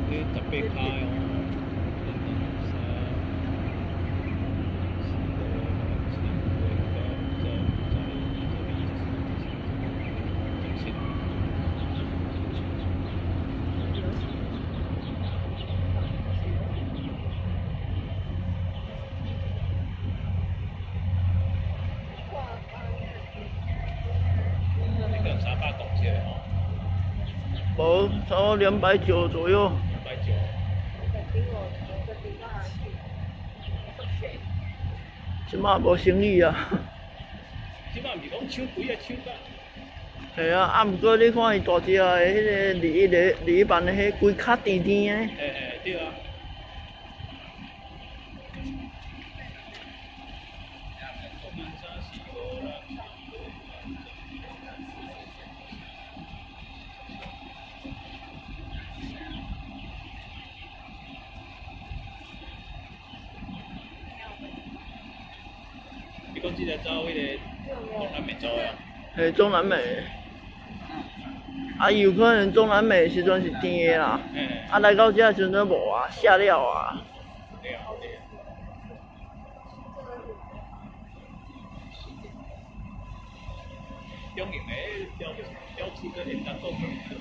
你18卡哦。那个300公尺的哦。 无，差不多290左右。 290。 即马无生意啊。 即摆毋是讲抢贵啊，抢甲。 系啊，啊，毋过你看伊大只的，迄个2万的，迄规壳甜甜的。 对啊。你讲即个走迄个中南美洲的啊？ 嘿，中南美。啊，有可能中南美时阵是甜的啦。啊，来到遮时阵无啊，下了啊。 对啊。中型的标志跟人家讲。